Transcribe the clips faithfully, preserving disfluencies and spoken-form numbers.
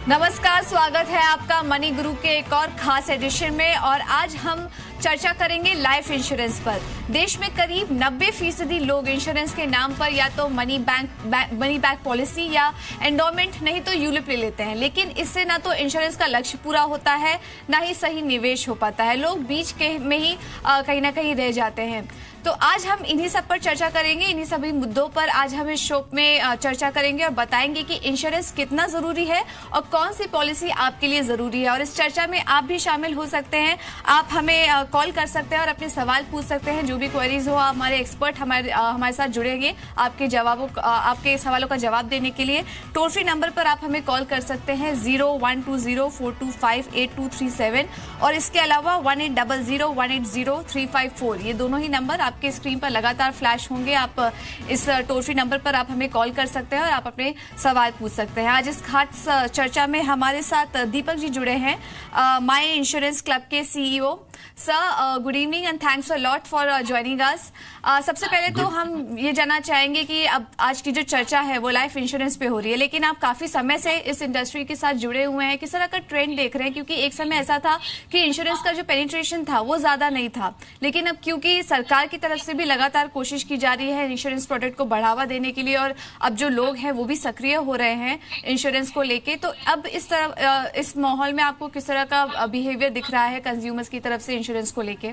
नमस्कार, स्वागत है आपका मनी गुरु के एक और खास एडिशन में। और आज हम चर्चा करेंगे लाइफ इंश्योरेंस पर। देश में करीब नब्बे फीसदी लोग इंश्योरेंस के नाम पर या तो money bank, bank money back policy या एंडोमेंट नहीं तो यूलिप ले लेते हैं, लेकिन इससे ना तो इंश्योरेंस का लक्ष्य पूरा होता है ना ही सही निवेश हो पाता है। लोग बीच के में ही आ, कहीं ना कहीं रह जाते हैं। तो आज हम इन्हीं सब पर चर्चा करेंगे, इन्हीं सभी मुद्दों पर आज हम इस शो में चर्चा करेंगे और बताएंगे कि इंश्योरेंस कितना जरूरी है और कौन सी पॉलिसी आपके लिए जरूरी है। और इस चर्चा में आप भी शामिल हो सकते हैं, आप हमें कॉल कर सकते हैं और अपने सवाल पूछ सकते हैं। जो भी क्वेरीज हो, हमारे एक्सपर्ट हमारे हमारे साथ जुड़ेंगे आपके जवाबों आपके सवालों का जवाब देने के लिए। टोल फ्री नंबर पर आप हमें कॉल कर सकते हैं zero one two zero four two five eight two three seven और इसके अलावा one eight double zero one eight zero three five four, ये दोनों ही नंबर आपके स्क्रीन पर लगातार फ्लैश होंगे। आप इस टोल फ्री नंबर पर आप हमें कॉल कर सकते हैं और आप अपने सवाल पूछ सकते हैं। आज इस खास चर्चा में हमारे साथ दीपक जी जुड़े हैं, माय इंश्योरेंस क्लब के CEO. Sir, good evening and thanks a lot for joining us. सबसे पहले तो हम ये जानना चाहेंगे कि अब आज की जो चर्चा है वो लाइफ इंश्योरेंस पे हो रही है, लेकिन आप काफी समय से इस इंडस्ट्री के साथ जुड़े हुए हैं, किस तरह का ट्रेंड देख रहे हैं? क्योंकि एक समय ऐसा था कि इंश्योरेंस का जो पेनिट्रेशन था वो ज्यादा नहीं था, लेकिन अब क्योंकि सरकार की तरफ से भी लगातार कोशिश की जा रही है इंश्योरेंस प्रोडक्ट को बढ़ावा देने के लिए और अब जो लोग हैं वो भी सक्रिय हो रहे हैं इंश्योरेंस को लेके, तो अब इस तरह इस माहौल में आपको किस तरह का बिहेवियर दिख रहा है कंज्यूमर्स की तरफ से इंश्योरेंस को लेके?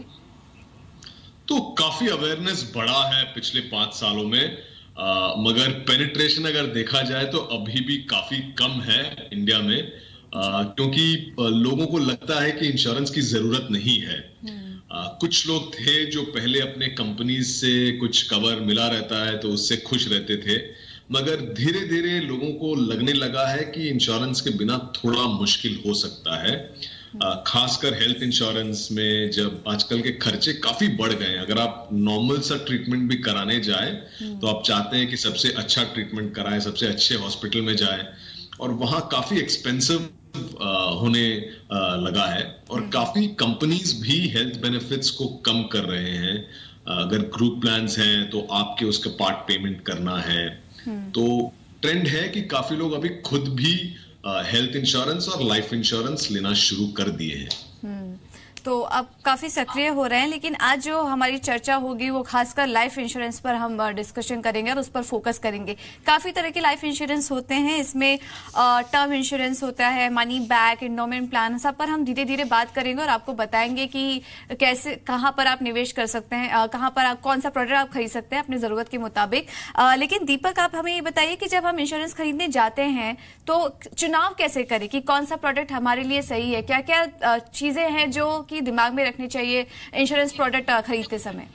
तो काफी अवेयरनेस बढ़ा है पिछले पांच सालों में, आ, मगर पेनिट्रेशन अगर देखा जाए तो अभी भी काफी कम है इंडिया में, आ, क्योंकि लोगों को लगता है कि इंश्योरेंस की जरूरत नहीं है। आ, कुछ लोग थे जो पहले अपने कंपनीज से कुछ कवर मिला रहता है तो उससे खुश रहते थे, मगर धीरे धीरे लोगों को लगने लगा है कि इंश्योरेंस के बिना थोड़ा मुश्किल हो सकता है। खासकर हेल्थ इंश्योरेंस में जब आजकल के खर्चे काफी बढ़ गए हैं। अगर आप नॉर्मल सा ट्रीटमेंट भी कराने जाए तो आप चाहते हैं कि सबसे अच्छा ट्रीटमेंट कराएं, सबसे अच्छे हॉस्पिटल में जाएं, और वहां काफी एक्सपेंसिव होने लगा है। और काफी कंपनीज भी हेल्थ बेनिफिट्स को कम कर रहे हैं। अगर ग्रुप प्लान्स हैं तो आपके उसका पार्ट पेमेंट करना है। तो ट्रेंड है कि काफी लोग अभी खुद भी हेल्थ इंश्योरेंस और लाइफ इंश्योरेंस लेना शुरू कर दिए हैं। तो अब काफी सक्रिय हो रहे हैं, लेकिन आज जो हमारी चर्चा होगी वो खासकर लाइफ इंश्योरेंस पर हम डिस्कशन करेंगे और उस पर फोकस करेंगे। काफी तरह के लाइफ इंश्योरेंस होते हैं, इसमें टर्म इंश्योरेंस होता है, मनी बैक, एंडोमेंट प्लान, सब पर हम धीरे धीरे बात करेंगे और आपको बताएंगे कि कैसे कहाँ पर आप निवेश कर सकते हैं, कहाँ पर आप कौन सा प्रोडक्ट आप खरीद सकते हैं अपनी जरूरत के मुताबिक। लेकिन दीपक, आप हमें ये बताइए कि जब हम इंश्योरेंस खरीदने जाते हैं तो चुनाव कैसे करें कि कौन सा प्रोडक्ट हमारे लिए सही है? क्या क्या चीजें हैं जो दिमाग में रखनी चाहिए इंश्योरेंस प्रोडक्ट खरीदते समय?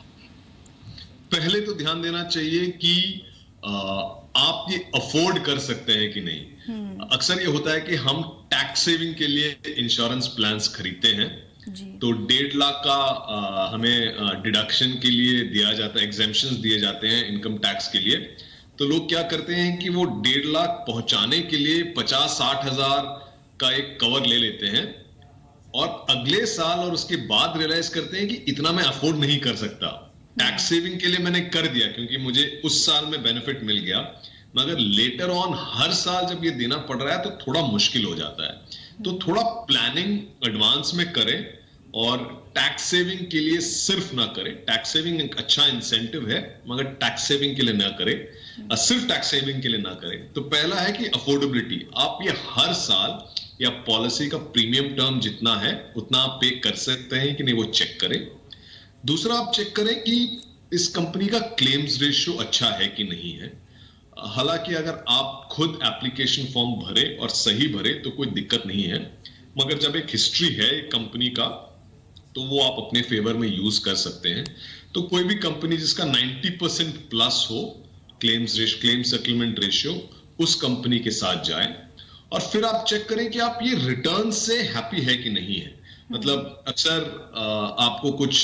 पहले तो ध्यान देना चाहिए कि आ, आप ये अफोर्ड कर सकते हैं कि नहीं। अक्सर ये होता है कि हम टैक्स सेविंग के लिए इंश्योरेंस प्लान्स खरीदते हैं, तो डेढ़ लाख का आ, हमें डिडक्शन के लिए दिया जाता है, एग्जेम्पशंस दिए जाते हैं इनकम टैक्स के लिए। तो लोग क्या करते हैं कि वो डेढ़ लाख पहुंचाने के लिए पचास साठ हजार का एक कवर ले लेते हैं और अगले साल और उसके बाद रियलाइज करते हैं कि इतना मैं अफोर्ड नहीं कर सकता। टैक्स सेविंग के लिए मैंने कर दिया क्योंकि मुझे उस साल में बेनिफिट मिल गया, मगर लेटर ऑन हर साल जब ये देना पड़ रहा है तो थोड़ा मुश्किल हो जाता है। तो थोड़ा प्लानिंग एडवांस में करें और टैक्स सेविंग के लिए सिर्फ ना करें। टैक्स सेविंग एक अच्छा इंसेंटिव है, मगर टैक्स सेविंग के लिए ना करें, सिर्फ टैक्स सेविंग के लिए ना करें। तो पहला है कि अफोर्डेबिलिटी, आप ये हर साल या पॉलिसी का प्रीमियम टर्म जितना है उतना आप पे कर सकते हैं कि नहीं, वो चेक करें। दूसरा, आप चेक करें कि इस कंपनी का क्लेम्स रेशियो अच्छा है कि नहीं है। हालांकि अगर आप खुद एप्लीकेशन फॉर्म भरे और सही भरे तो कोई दिक्कत नहीं है, मगर जब एक हिस्ट्री है एक कंपनी का तो वो आप अपने फेवर में यूज कर सकते हैं। तो कोई भी कंपनी जिसका नब्बे परसेंट प्लस हो claims ratio, claim settlement ratio, उस कंपनी के साथ जाएं। और फिर आप चेक करें कि आप ये रिटर्न से हैप्पी है कि नहीं है। मतलब अक्सर आपको कुछ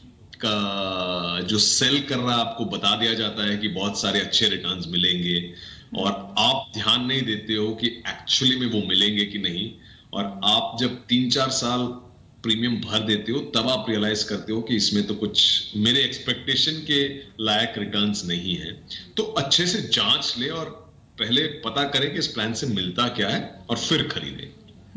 का जो सेल कर रहा है आपको बता दिया जाता है कि बहुत सारे अच्छे रिटर्न्स मिलेंगे और आप ध्यान नहीं देते हो कि एक्चुअली में वो मिलेंगे कि नहीं। और आप जब तीन चार साल प्रीमियम भर देते हो तब आप रियलाइज करते हो कि इसमें तो कुछ मेरे एक्सपेक्टेशन के लायक रिटर्न्स नहीं है। तो अच्छे से जांच ले और पहले पता करें कि इस प्लान से मिलता क्या है और फिर खरीदें।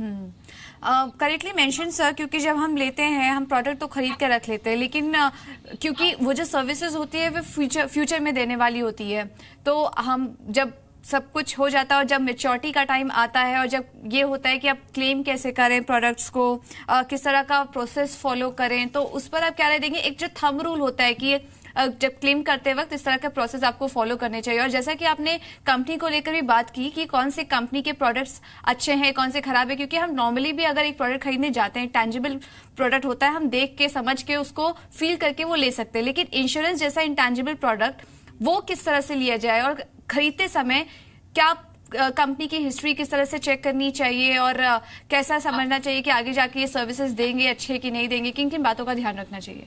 करेक्टली मेंशन सर, क्योंकि जब हम लेते हैं हम प्रोडक्ट तो खरीद के रख लेते हैं, लेकिन uh, क्योंकि वो जो सर्विसेज होती है वो फ्यूचर फ्यूचर में देने वाली होती है, तो हम जब सब कुछ हो जाता है और जब मेच्योरिटी का टाइम आता है और जब ये होता है कि आप क्लेम कैसे करें प्रोडक्ट्स को, uh, किस तरह का प्रोसेस फॉलो करें, तो उस पर आप क्या राय देंगे? एक जो थंब रूल होता है कि जब क्लेम करते वक्त इस तरह का प्रोसेस आपको फॉलो करने चाहिए, और जैसा कि आपने कंपनी को लेकर भी बात की कि कौन से कंपनी के प्रोडक्ट्स अच्छे हैं कौन से खराब है, क्योंकि हम नॉर्मली भी अगर एक प्रोडक्ट खरीदने जाते हैं, टैंजिबल प्रोडक्ट होता है, हम देख के समझ के उसको फील करके वो ले सकते हैं, लेकिन इंश्योरेंस जैसा इंटैंजिबल प्रोडक्ट वो किस तरह से लिया जाए और खरीदते समय क्या कंपनी की हिस्ट्री किस तरह से चेक करनी चाहिए और कैसा समझना चाहिए कि आगे जाके ये सर्विसेज देंगे अच्छे कि नहीं देंगे, किन किन बातों का ध्यान रखना चाहिए?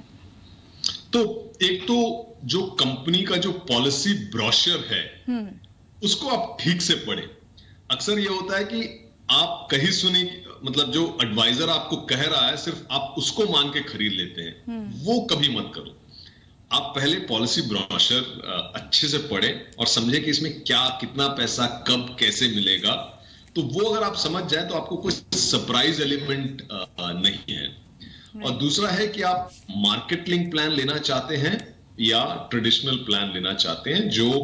तो एक तो जो कंपनी का जो पॉलिसी ब्रोशर है उसको आप ठीक से पढ़ें। अक्सर ये होता है कि आप कहीं सुनी, मतलब जो एडवाइजर आपको कह रहा है सिर्फ आप उसको मान के खरीद लेते हैं, वो कभी मत करो। आप पहले पॉलिसी ब्रोशर अच्छे से पढ़ें और समझें कि इसमें क्या कितना पैसा कब कैसे मिलेगा, तो वो अगर आप समझ जाए तो आपको कोई सरप्राइज एलिमेंट नहीं है। और दूसरा है कि आप मार्केट लिंक प्लान लेना चाहते हैं या ट्रेडिशनल प्लान लेना चाहते हैं जो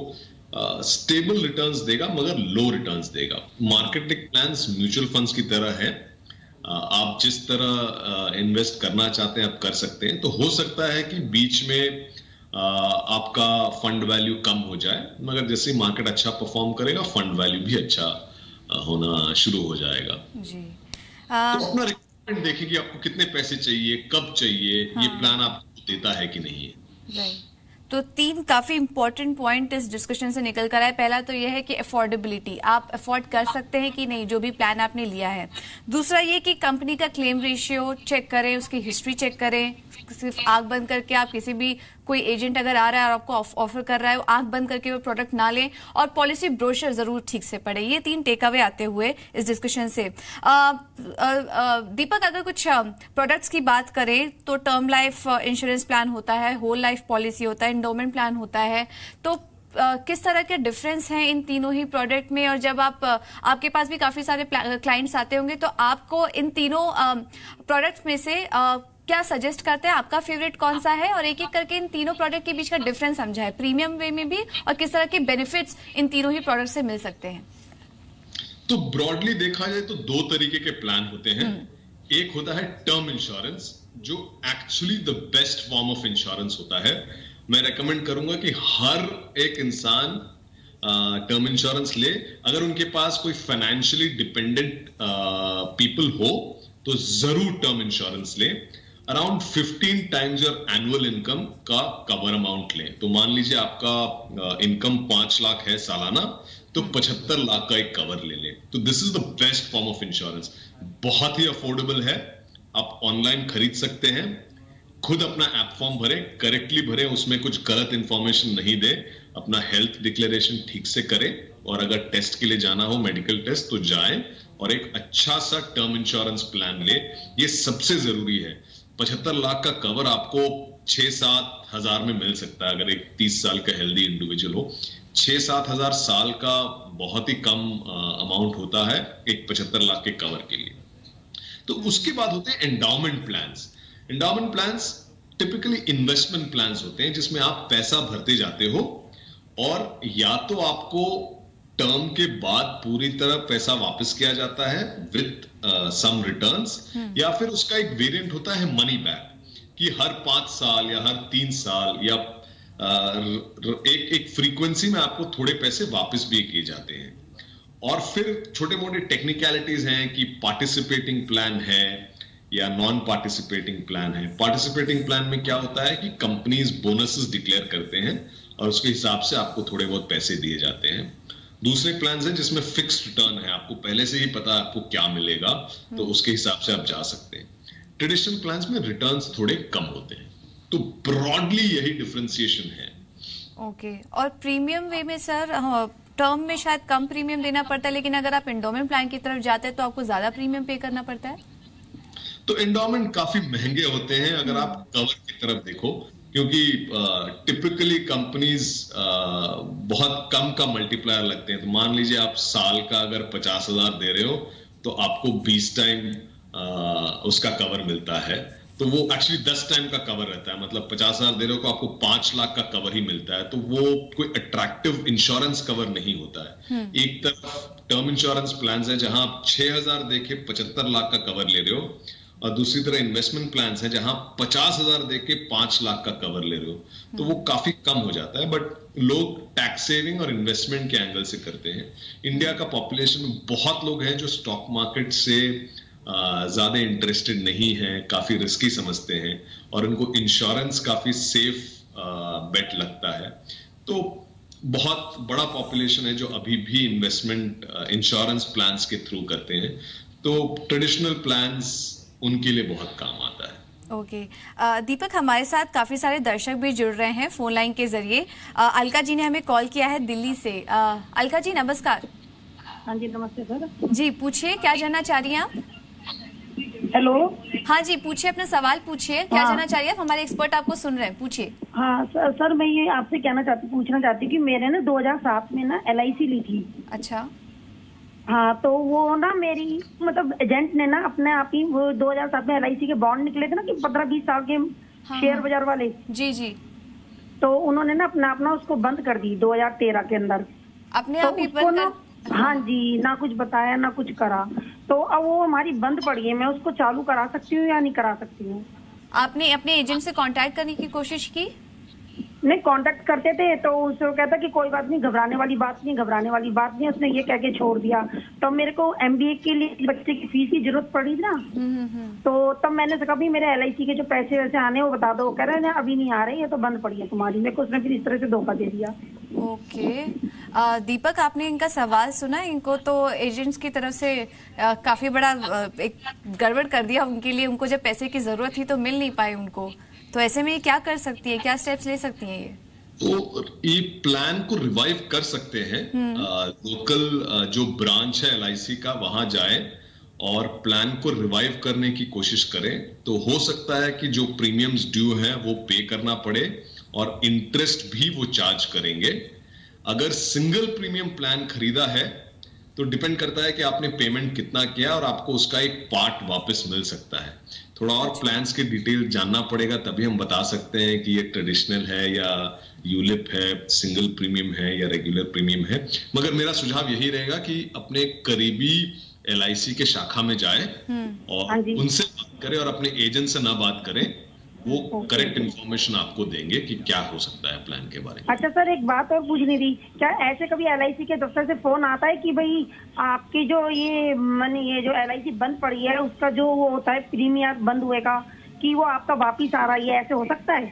स्टेबल रिटर्न्स देगा मगर लो रिटर्न्स देगा। Market link plans mutual funds की तरह है, आप जिस तरह इन्वेस्ट करना चाहते हैं आप कर सकते हैं। तो हो सकता है कि बीच में आ, आपका फंड वैल्यू कम हो जाए, मगर जैसे मार्केट अच्छा परफॉर्म करेगा फंड वैल्यू भी अच्छा होना शुरू हो जाएगा। जी आ... तो अपना देखिए कि आपको कितने पैसे चाहिए, कब चाहिए, हाँ। ये प्लान आपको देता है कि नहीं है। राइट, तो तीन काफी इंपॉर्टेंट पॉइंट इस डिस्कशन से निकल कर आए। पहला तो यह है कि अफोर्डेबिलिटी, आप अफोर्ड कर सकते हैं कि नहीं जो भी प्लान आपने लिया है। दूसरा ये कि कंपनी का क्लेम रेशियो चेक करें, उसकी हिस्ट्री चेक करें, सिर्फ आंख बंद करके आप किसी भी कोई एजेंट अगर आ रहा है और आपको ऑफर कर रहा है आंख बंद करके वो प्रोडक्ट ना लें, और पॉलिसी ब्रोशर जरूर ठीक से पढ़े। ये तीन टेक अवे आते हुए इस डिस्कशन से आ, आ, आ, दीपक, अगर कुछ प्रोडक्ट्स की बात करें तो टर्म लाइफ इंश्योरेंस प्लान होता है, होल लाइफ पॉलिसी होता है, एंडोमेंट प्लान होता है, तो आ, किस तरह के डिफरेंस हैं इन तीनों ही प्रोडक्ट में? और जब आप आपके पास भी काफी सारे क्लाइंट्स आते होंगे तो आपको इन तीनों प्रोडक्ट्स में से आ, क्या सजेस्ट करते हैं, आपका फेवरेट कौन सा है? और एक एक करके इन तीनों प्रोडक्ट के बीच का डिफरेंस समझाएं, प्रीमियम वे में भी, और किस तरह के बेनिफिट्स इन तीनों ही प्रोडक्ट से मिल सकते हैं। तो ब्रॉडली देखा जाए तो दो तरीके के प्लान होते हैं। एक होता है टर्म इंश्योरेंस जो actually the best form of insurance होता है। मैं रेकमेंड करूंगा कि हर एक इंसान टर्म uh, इंश्योरेंस ले। अगर उनके पास कोई फाइनेंशियली डिपेंडेंट पीपल हो तो जरूर टर्म इंश्योरेंस ले। Around fifteen times your annual income का कवर अमाउंट लें। तो मान लीजिए आपका इनकम uh, पांच लाख है सालाना, तो पचहत्तर लाख का एक कवर ले लें। तो this is the best form of insurance. बहुत ही अफोर्डेबल है, आप ऑनलाइन खरीद सकते हैं, खुद अपना ऐप फॉर्म भरें, करेक्टली भरें, उसमें कुछ गलत इंफॉर्मेशन नहीं दे, अपना हेल्थ डिक्लेरेशन ठीक से करें, और अगर टेस्ट के लिए जाना हो मेडिकल टेस्ट तो जाएं और एक अच्छा सा टर्म इंश्योरेंस प्लान ले। ये सबसे जरूरी है। पचहत्तर लाख का कवर आपको छह सात हजार में मिल सकता है अगर एक तीस साल का हेल्दी इंडिविजुअल हो। छह सात हजार साल का बहुत ही कम अमाउंट होता है एक पचहत्तर लाख के कवर के लिए। तो उसके बाद होते हैं endowment plans. Endowment plans typically investment plans होते हैं जिसमें आप पैसा भरते जाते हो और या तो आपको टर्म के बाद पूरी तरह पैसा वापस किया जाता है विद सम रिटर्न्स, या फिर उसका एक वेरिएंट होता है मनी बैक, कि हर पांच साल या हर तीन साल या uh, एक एक फ्रीक्वेंसी में आपको थोड़े पैसे वापस भी किए जाते हैं। और फिर छोटे मोटे टेक्निकलिटीज हैं कि पार्टिसिपेटिंग प्लान है या नॉन पार्टिसिपेटिंग प्लान है। पार्टिसिपेटिंग प्लान में क्या होता है कि कंपनीज बोनसेस डिक्लेयर करते हैं और उसके हिसाब से आपको थोड़े बहुत पैसे दिए जाते हैं। दूसरे प्लान हैं जिसमें फिक्स्ड रिटर्न है, आपको पहले से ही पता है आपको क्या मिलेगा, तो उसके हिसाब से आप जा सकते हैं। ट्रेडिशनल प्लान्स में रिटर्न्स थोड़े कम होते हैं। तो ब्रॉडली यही डिफरेंशिएशन है। Okay okay. और प्रीमियम वे में सर, टर्म में शायद कम प्रीमियम देना पड़ता है, लेकिन अगर आप एंडोमेंट प्लान की तरफ जाते हैं तो आपको ज्यादा प्रीमियम पे करना पड़ता है। तो एंडोमेंट काफी महंगे होते हैं। अगर आप कवर की तरफ देखो क्योंकि टिपिकली कंपनीज बहुत कम का मल्टीप्लायर लगते हैं। तो मान लीजिए आप साल का अगर पचास हजार दे रहे हो तो आपको बीस टाइम उसका कवर मिलता है। तो वो एक्चुअली दस टाइम का कवर रहता है, मतलब पचास हजार दे रहे हो तो आपको पांच लाख का कवर ही मिलता है। तो वो कोई अट्रैक्टिव इंश्योरेंस कवर नहीं होता है। एक तरफ टर्म इंश्योरेंस प्लान है जहां आप छह हजार देके पचहत्तर लाख का कवर ले रहे हो, और दूसरी तरह इन्वेस्टमेंट प्लान है जहां पचास हजार देके पांच लाख का कवर ले रहे हो। तो वो काफी कम हो जाता है, बट लोग टैक्स सेविंग और इन्वेस्टमेंट के एंगल से करते हैं। इंडिया का पॉपुलेशन बहुत लोग हैं जो स्टॉक मार्केट से ज्यादा इंटरेस्टेड नहीं है, काफी रिस्की समझते हैं, और उनको इंश्योरेंस काफी सेफ बेट लगता है। तो बहुत बड़ा पॉपुलेशन है जो अभी भी इन्वेस्टमेंट इंश्योरेंस प्लान्स के थ्रू करते हैं। तो ट्रेडिशनल प्लान्स उनके लिए बहुत काम आता है। Okay okay. दीपक, हमारे साथ काफी सारे दर्शक भी जुड़ रहे हैं फोन लाइन के जरिए। अलका जी ने हमें कॉल किया है दिल्ली से। अलका जी नमस्कार। हाँ जी नमस्ते सर। जी पूछिए, क्या जानना चाह रही हैं आप? हेलो। हाँ जी पूछिए, अपना सवाल पूछिए। क्या हाँ। जानना चाह रही है? हमारे एक्सपर्ट आपको सुन रहे हैं, पूछिए। हाँ सर, सर मैं ये आपसे कहना चाहती पूछना चाहती हूँ कि मैंने ना दो हज़ार सात में ना एल आई सी ली थी। अच्छा। हाँ तो वो ना मेरी मतलब एजेंट ने ना अपने आप ही वो दो हज़ार सात में एल आई सी के बॉन्ड निकले थे ना कि पंद्रह बीस साल के हाँ, शेयर बाजार वाले। जी जी। तो उन्होंने ना अपना अपना उसको बंद कर दी दो हज़ार तेरह के अंदर। अपने तो आप ही उसको बंद ना कर... हाँ जी, ना कुछ बताया ना कुछ करा। तो अब वो हमारी बंद पड़ी है, मैं उसको चालू करा सकती हूँ या नहीं करा सकती हूँ? आपने अपने एजेंट से कांटेक्ट करने की कोशिश की? नहीं, कांटेक्ट करते थे तो उससे वो कहता कि कोई बात नहीं, घबराने वाली बात नहीं, घबराने वाली बात नहीं। उसने ये कह के छोड़ दिया। तो मेरे को एम बी ए के लिए बच्चे की फीस की जरूरत पड़ी ना, तो तब मैंने कहा भी मेरे एल आई सी के जो पैसे वैसे आने वो बता दो। कह रहे हैं अभी नहीं आ रहे, ये तो बंद पड़ी है तुम्हारी। मेरे को उसने फिर इस तरह से धोखा दे दिया। ओके आ, दीपक, आपने इनका सवाल सुना? इनको तो एजेंट्स की तरफ से आ, काफी बड़ा आ, एक गड़बड़ कर दिया उनके लिए। उनको जब पैसे की जरूरत थी तो मिल नहीं पाए उनको। तो ऐसे में ये क्या कर सकती है, क्या स्टेप्स ले सकती हैं ये? तो ये प्लान को रिवाइव कर सकते हैं। लोकल जो ब्रांच है एल आई सी का वहां जाए और प्लान को रिवाइव करने की कोशिश करें। तो हो सकता है कि जो प्रीमियम्स ड्यू है वो पे करना पड़े और इंटरेस्ट भी वो चार्ज करेंगे। अगर सिंगल प्रीमियम प्लान खरीदा है तो डिपेंड करता है कि आपने पेमेंट कितना किया और आपको उसका एक पार्ट वापस मिल सकता है। थोड़ा और प्लान्स के डिटेल जानना पड़ेगा, तभी हम बता सकते हैं कि ये ट्रेडिशनल है या यूलिप है, सिंगल प्रीमियम है या रेगुलर प्रीमियम है। मगर मेरा सुझाव यही रहेगा कि अपने करीबी एल आई सी के शाखा में जाए और उनसे बात करें और अपने एजेंट से ना बात करें। वो करेक्ट इन्फॉर्मेशन आपको देंगे कि क्या हो सकता है प्लान के बारे में। अच्छा सर, एक बात और पूछनी थी, क्या ऐसे कभी एल आई सी के दफ्तर से फोन आता है कि भाई आपकी जो ये मनी ये जो एल आई सी बंद पड़ी है उसका जो वो होता है प्रीमियम बंद हुए का, कि वो आपका वापिस आ रहा है, ऐसे हो सकता है?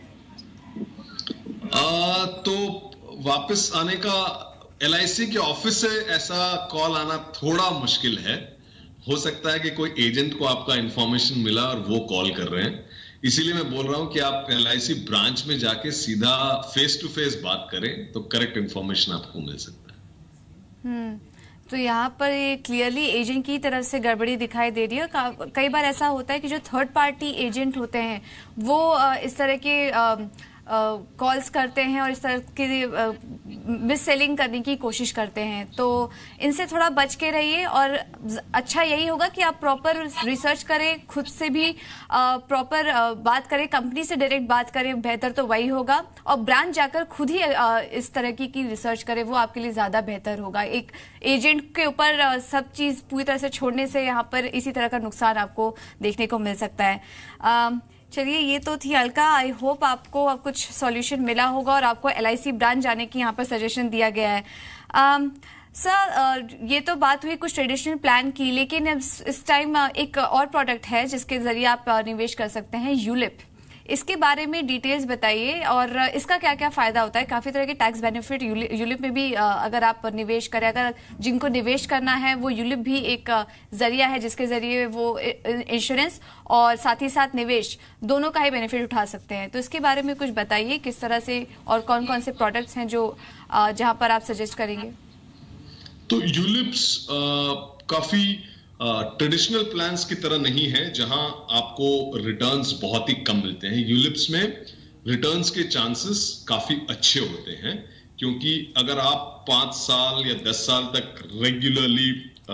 आ, तो वापस आने का एल आई सी के ऑफिस से ऐसा कॉल आना थोड़ा मुश्किल है। हो सकता है कि कोई एजेंट को आपका इंफॉर्मेशन मिला और वो कॉल कर रहे हैं। इसीलिए मैं बोल रहा हूं कि आप एल आई सी ब्रांच में जाके सीधा फेस टू फेस बात करें तो करेक्ट इंफॉर्मेशन आपको मिल सकता है। हम्म तो यहाँ पर ये क्लियरली एजेंट की तरफ से गड़बड़ी दिखाई दे रही है। कई बार ऐसा होता है कि जो थर्ड पार्टी एजेंट होते हैं वो इस तरह के कॉल्स करते हैं और इस तरह की मिस सेलिंग करने की कोशिश करते हैं। तो इनसे थोड़ा बच के रहिए और अच्छा यही होगा कि आप प्रॉपर रिसर्च करें, खुद से भी प्रॉपर बात करें, कंपनी से डायरेक्ट बात करें, बेहतर तो वही होगा। और ब्रांच जाकर खुद ही इस तरह की, की रिसर्च करें, वो आपके लिए ज्यादा बेहतर होगा। एक एजेंट के ऊपर सब चीज पूरी तरह से छोड़ने से यहाँ पर इसी तरह का नुकसान आपको देखने को मिल सकता है। चलिए, ये तो थी अलका। आई होप आपको अब कुछ सॉल्यूशन मिला होगा और आपको एल आई सी ब्रांच जाने की यहाँ पर सजेशन दिया गया है। um, सर, ये तो बात हुई कुछ ट्रेडिशनल प्लान की, लेकिन इस टाइम एक और प्रोडक्ट है जिसके जरिए आप निवेश कर सकते हैं, यूलिप। इसके बारे में डिटेल्स बताइए और इसका क्या क्या फायदा होता है। काफी तरह के टैक्स बेनिफिट यूलिप में भी अगर आप निवेश करें, अगर जिनको निवेश करना है वो यूलिप भी एक जरिया है जिसके जरिए वो इंश्योरेंस और साथ ही साथ निवेश दोनों का ही बेनिफिट उठा सकते हैं। तो इसके बारे में कुछ बताइए, किस तरह से और कौन कौन से प्रोडक्ट्स हैं जो जहां पर आप सजेस्ट करेंगे। तो यूलिप्स काफी ट्रेडिशनल uh, प्लान्स की तरह नहीं है जहां आपको रिटर्न्स बहुत ही कम मिलते हैं। यूलिप्स में रिटर्न्स के चांसेस काफी अच्छे होते हैं, क्योंकि अगर आप पांच साल या दस साल तक रेगुलरली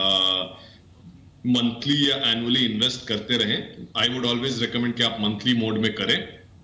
मंथली या एनुअली इन्वेस्ट करते रहें, आई वुड ऑलवेज रिकमेंड कि आप मंथली मोड में करें,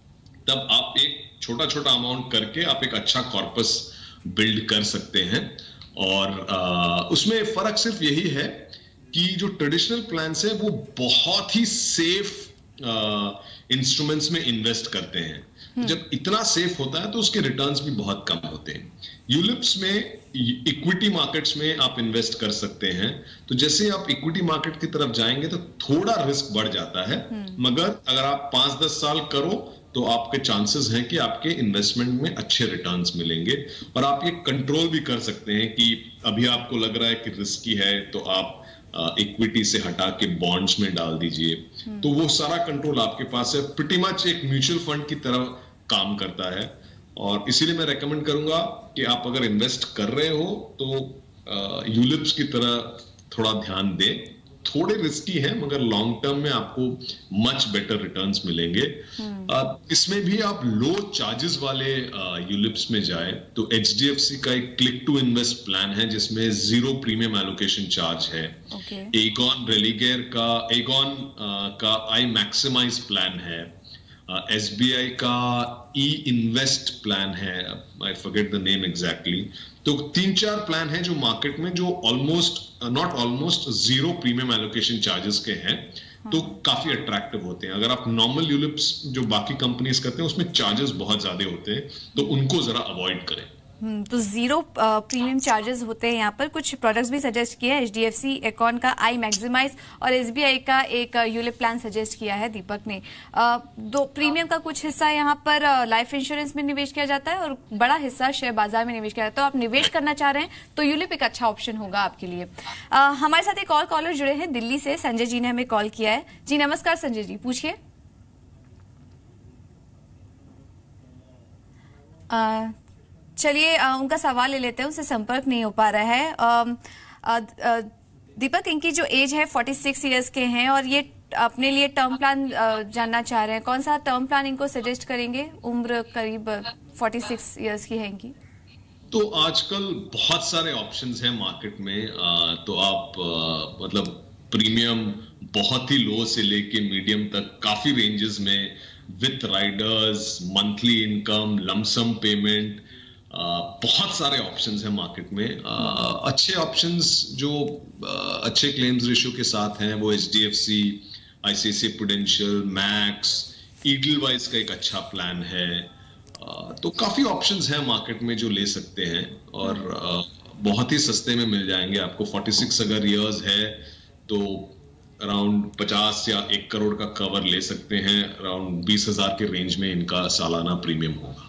तब आप एक छोटा छोटा अमाउंट करके आप एक अच्छा कॉर्पस बिल्ड कर सकते हैं। और आ, उसमें फर्क सिर्फ यही है कि जो ट्रेडिशनल प्लान्स है वो बहुत ही सेफ इंस्ट्रूमेंट्स में इन्वेस्ट करते हैं। जब इतना सेफ होता है तो उसके रिटर्न्स भी बहुत कम होते हैं। यूलिप्स में इक्विटी मार्केट्स में आप इन्वेस्ट कर सकते हैं, तो जैसे आप इक्विटी मार्केट की तरफ जाएंगे तो थोड़ा रिस्क बढ़ जाता है, मगर अगर आप पांच दस साल करो तो आपके चांसेस हैं कि आपके इन्वेस्टमेंट में अच्छे रिटर्न्स मिलेंगे। और आप ये कंट्रोल भी कर सकते हैं कि अभी आपको लग रहा है कि रिस्की है तो आप इक्विटी uh, से हटा के बॉन्ड्स में डाल दीजिए, तो वो सारा कंट्रोल आपके पास है। प्रीटी मच एक म्यूचुअल फंड की तरह काम करता है, और इसीलिए मैं रेकमेंड करूंगा कि आप अगर इन्वेस्ट कर रहे हो तो यूलिप्स की तरह थोड़ा ध्यान दें। थोड़े रिस्की है मगर लॉन्ग टर्म में आपको मच बेटर रिटर्न्स मिलेंगे। uh, इसमें भी आप लो चार्जेस वाले यूलिप्स में जाए तो एचडीएफसी का एक क्लिक टू इन्वेस्ट प्लान है जिसमें जीरो प्रीमियम एलोकेशन चार्ज है। okay. एगॉन रेलिगेयर का एगॉन का आई मैक्सिमाइज प्लान है। एसबीआई uh, का ई इन्वेस्ट प्लान है, I forget the name exactly. तो तीन चार प्लान हैं जो मार्केट में जो almost not almost zero premium allocation charges के हैं, तो काफी अट्रैक्टिव होते हैं। अगर आप नॉर्मल यूलिप्स जो बाकी कंपनीज करते हैं उसमें चार्जेस बहुत ज्यादा होते हैं, तो उनको जरा अवॉइड करें। तो जीरो प्रीमियम चार्जेस होते हैं। यहाँ पर कुछ प्रोडक्ट्स भी सजेस्ट किए हैं, एचडीएफसी एकॉन का आई मैक्सिमाइज और एसबीआई का एक यूलिप प्लान सजेस्ट किया है दीपक ने। दो प्रीमियम का कुछ हिस्सा यहाँ पर लाइफ इंश्योरेंस में निवेश किया जाता है और बड़ा हिस्सा शेयर बाजार में निवेश किया जाता है। तो आप निवेश करना चाह रहे हैं तो यूलिप एक अच्छा ऑप्शन होगा आपके लिए। आ, हमारे साथ एक और कॉलर जुड़े हैं दिल्ली से, संजय जी ने हमें कॉल किया है। जी नमस्कार संजय जी, पूछिए। चलिए उनका सवाल ले लेते हैं, उनसे संपर्क नहीं हो पा रहा है। आ, आ, दीपक, इनकी जो एज है छियालीस इयर्स के हैं और ये अपने लिए टर्म प्लान जानना चाह रहे हैं। कौन सा टर्म प्लान इनको सजेस्ट करेंगे? उम्र करीब छियालीस इयर्स की है इनकी। तो आजकल बहुत सारे ऑप्शंस हैं मार्केट में। आ, तो आप आ, मतलब प्रीमियम बहुत ही लो से लेके मीडियम तक काफी रेंजेस में, with riders, monthly income, lump sum payment, Uh, बहुत सारे ऑप्शंस हैं मार्केट में। uh, अच्छे ऑप्शंस जो uh, अच्छे क्लेम्स रेशियो के साथ हैं वो HDFC, ICICI Prudential, Max, Edelweiss का एक अच्छा प्लान है। uh, तो काफी ऑप्शंस हैं मार्केट में जो ले सकते हैं और uh, बहुत ही सस्ते में मिल जाएंगे आपको। छियालीस अगर इयर्स है तो अराउंड पचास या एक करोड़ का कवर ले सकते हैं। अराउंड बीस हजार के रेंज में इनका सालाना प्रीमियम होगा।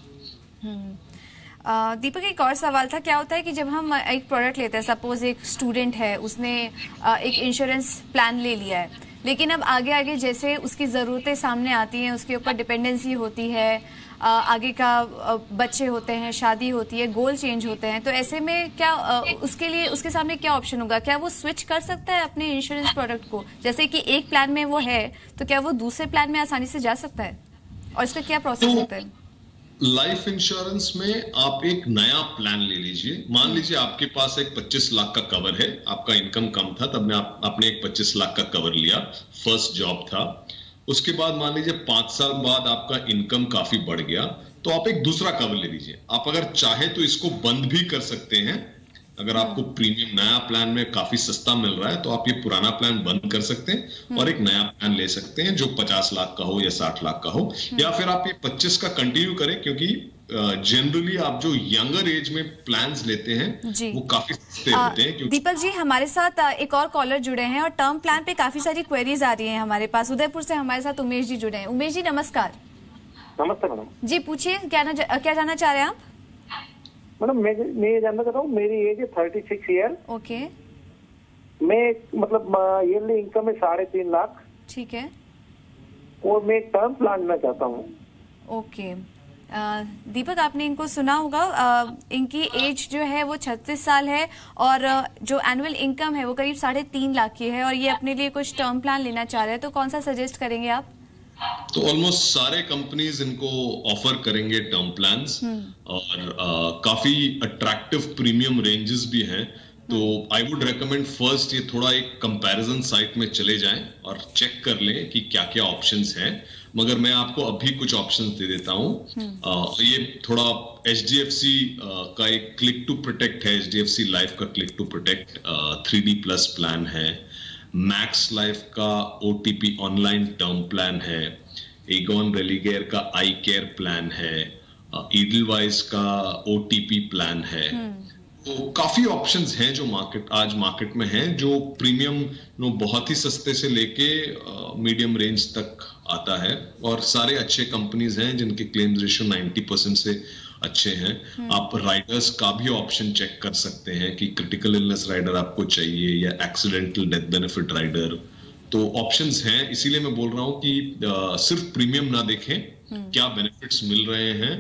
दीपक, एक और सवाल था, क्या होता है कि जब हम एक प्रोडक्ट लेते हैं, सपोज एक स्टूडेंट है, उसने एक इंश्योरेंस प्लान ले लिया है, लेकिन अब आगे आगे जैसे उसकी ज़रूरतें सामने आती हैं, उसके ऊपर डिपेंडेंसी होती है, आगे का बच्चे होते हैं, शादी होती है, गोल चेंज होते हैं, तो ऐसे में क्या उसके लिए उसके सामने क्या ऑप्शन होगा? क्या वो स्विच कर सकता है अपने इंश्योरेंस प्रोडक्ट को? जैसे कि एक प्लान में वो है तो क्या वो दूसरे प्लान में आसानी से जा सकता है, और इसका क्या प्रोसेस होता है? लाइफ इंश्योरेंस में आप एक नया प्लान ले लीजिए। मान लीजिए आपके पास एक पच्चीस लाख का कवर है, आपका इनकम कम था, तब में आप आपने एक पच्चीस लाख का कवर लिया, फर्स्ट जॉब था। उसके बाद मान लीजिए पांच साल बाद आपका इनकम काफी बढ़ गया, तो आप एक दूसरा कवर ले लीजिए। आप अगर चाहे तो इसको बंद भी कर सकते हैं। अगर आपको प्रीमियम नया प्लान में काफी सस्ता मिल रहा है तो आप ये पुराना प्लान बंद कर सकते हैं और एक नया प्लान ले सकते हैं जो पचास लाख का हो या साठ लाख का हो, या फिर आप ये पच्चीस का कंटिन्यू करें, क्योंकि जनरली uh, आप जो यंगर एज में प्लान्स लेते हैं वो काफी सस्ते uh, होते हैं। दीपक जी, हमारे साथ एक और कॉलर जुड़े हैं और टर्म प्लान पे काफी सारी क्वेरीज आ रही हैं हमारे पास। उदयपुर से हमारे साथ उमेश जी जुड़े हैं। उमेश जी नमस्कार। नमस्ते मैडम जी, पूछिए, क्या क्या जानना चाह रहे हैं आप? मैडम मैं मैं ये जानना चाहता हूँ, मेरी एज है थर्टी सिक्स ईयर। ओके। मैं मतलब ईयरली इनकम है साढ़े तीन लाख। ठीक है। और मैं एक टर्म प्लान लेना चाहता हूँ। ओके। दीपक, आपने इनको सुना होगा, आ, इनकी एज जो है वो छत्तीस साल है और जो एनुअल इनकम है वो करीब साढ़े तीन लाख की है और ये अपने लिए कुछ टर्म प्लान लेना चाह रहे हैं, तो कौन सा सजेस्ट करेंगे आप? तो ऑलमोस्ट सारे कंपनीज इनको ऑफर करेंगे टर्म प्लान्स, और आ, काफी अट्रैक्टिव प्रीमियम रेंजेस भी हैं। तो आई वुड रेकमेंड फर्स्ट ये थोड़ा एक कंपैरिजन साइट में चले जाएं और चेक कर लें कि क्या क्या ऑप्शंस हैं। मगर मैं आपको अभी कुछ ऑप्शंस दे देता हूं। ये थोड़ा एच डी एफ सी का एक क्लिक टू प्रोटेक्ट है, H D F C life का click to protect three D plus plan है, मैक्स लाइफ का O T P online term plan है, एगॉन रेलिगेयर का आई केयर प्लान है, Edelweiss का ओ टी पी प्लान है। तो काफी ऑप्शंस हैं जो मार्केट आज मार्केट में हैं, जो प्रीमियम नो बहुत ही सस्ते से लेके मीडियम रेंज तक आता है, और सारे अच्छे कंपनीज हैं जिनके क्लेम्स रेशियो नाइंटी परसेंट से अच्छे हैं। आप राइडर्स का भी ऑप्शन चेक कर सकते हैं कि क्रिटिकल इलनेस राइडर आपको चाहिए या एक्सीडेंटल डेथ बेनिफिट राइडर। तो ऑप्शंस हैं, इसीलिए मैं बोल रहा हूं कि आ, सिर्फ प्रीमियम ना देखें, क्या बेनिफिट्स मिल रहे हैं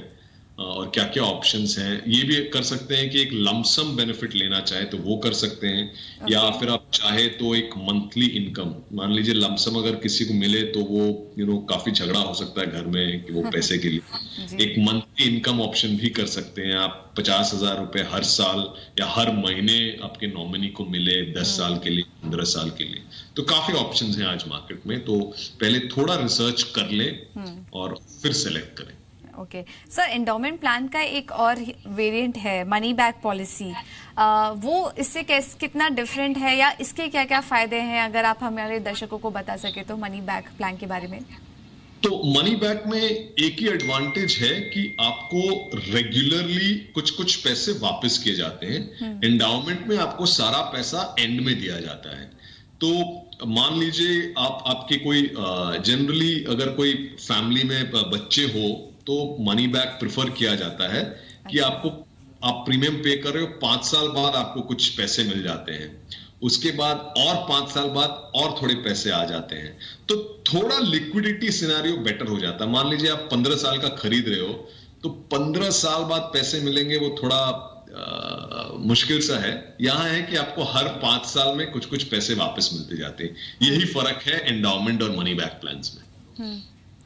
और क्या क्या ऑप्शंस हैं। ये भी कर सकते हैं कि एक लमसम बेनिफिट लेना चाहे तो वो कर सकते हैं, okay. या फिर आप चाहे तो एक मंथली इनकम, मान लीजिए लमसम अगर किसी को मिले तो वो यू नो काफी झगड़ा हो सकता है घर में कि वो पैसे के लिए एक मंथली इनकम ऑप्शन भी कर सकते हैं। आप पचास हजार रुपए हर साल या हर महीने आपके नॉमिनी को मिले दस साल के लिए, पंद्रह साल के लिए। तो काफी ऑप्शंस हैं आज मार्केट में, तो पहले थोड़ा रिसर्च कर लें और फिर सेलेक्ट करें। ओके सर, एंडोमेंट प्लान का एक और वेरिएंट है मनी बैक पॉलिसी, वो इससे कैस कितना डिफरेंट है या इसके क्या क्या फायदे हैं, अगर आप हमारे दर्शकों को बता सके तो मनी बैक प्लान के बारे में। तो मनी बैक में एक ही एडवांटेज है कि आपको रेगुलरली कुछ कुछ पैसे वापस किए जाते हैं। एंडाउमेंट में आपको सारा पैसा एंड में दिया जाता है। तो मान लीजिए आप आपके कोई जनरली अगर कोई फैमिली में बच्चे हो तो मनी बैक प्रिफर किया जाता है कि आपको आप प्रीमियम पे कर रहे हो, पांच साल बाद आपको कुछ पैसे मिल जाते हैं, उसके बाद और पांच साल बाद और थोड़े पैसे आ जाते हैं, तो थोड़ा लिक्विडिटी सिनेरियो बेटर हो जाता है। मान लीजिए आप पंद्रह साल का खरीद रहे हो तो पंद्रह साल बाद पैसे मिलेंगे, वो थोड़ा आ, मुश्किल सा है। यहाँ है कि आपको हर पांच साल में कुछ कुछ पैसे वापस मिलते जाते हैं। यही फर्क है एंडाउमेंट और मनी बैक प्लान्स में।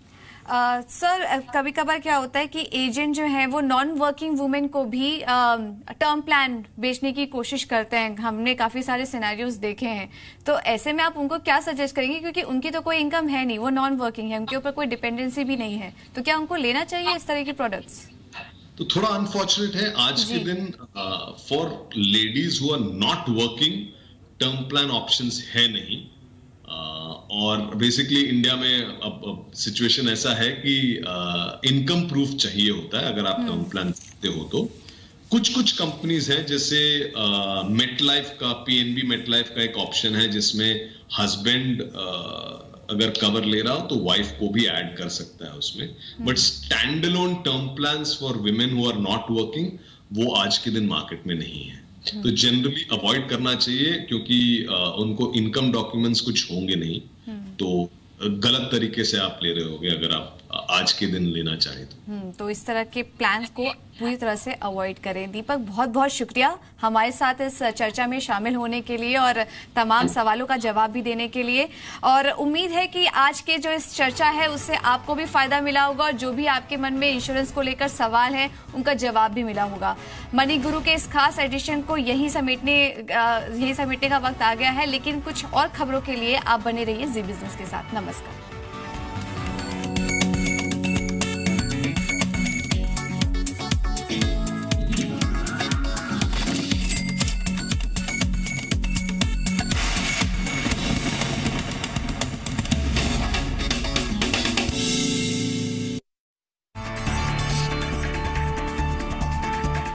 सर uh, कभी कभार क्या होता है कि एजेंट जो है वो नॉन वर्किंग वुमेन को भी टर्म uh, प्लान बेचने की कोशिश करते हैं। हमने काफी सारे सिनेरियोज देखे हैं, तो ऐसे में आप उनको क्या सजेस्ट करेंगे, क्योंकि उनकी तो कोई इनकम है नहीं, वो नॉन वर्किंग है, उनके ऊपर कोई डिपेंडेंसी भी नहीं है, तो क्या उनको लेना चाहिए इस तरह के प्रोडक्ट्स? तो थोड़ा अनफॉर्चुनेट है आज के दिन for ladies who are not working term plan options है नहीं। Uh, और बेसिकली इंडिया में अब सिचुएशन ऐसा है कि इनकम uh, प्रूफ चाहिए होता है अगर आप टर्म प्लान करते हो। तो कुछ कुछ कंपनीज हैं जैसे मेट लाइफ का, पीएनबी मेट लाइफ का एक ऑप्शन है जिसमें हस्बैंड uh, अगर कवर ले रहा हो तो वाइफ को भी ऐड कर सकता है उसमें। But stand alone term plans for women who are not working वो आज के दिन मार्केट में नहीं है। तो जनरली अवॉइड करना चाहिए, क्योंकि आ, उनको इनकम डॉक्यूमेंट्स कुछ होंगे नहीं, तो गलत तरीके से आप ले रहे होगे अगर आप आज के दिन लेना चाहें तो। तो इस तरह के प्लान्स को पूरी तरह से अवॉइड करें। दीपक, बहुत बहुत शुक्रिया हमारे साथ इस चर्चा में शामिल होने के लिए और तमाम सवालों का जवाब भी देने के लिए। और उम्मीद है कि आज के जो इस चर्चा है उससे आपको भी फायदा मिला होगा और जो भी आपके मन में इंश्योरेंस को लेकर सवाल है उनका जवाब भी मिला होगा। मनी गुरु के इस खास एडिशन को यही समेटने यही समेटने का वक्त आ गया है, लेकिन कुछ और खबरों के लिए आप बने रहिए जी बिजनेस के साथ। नमस्कार।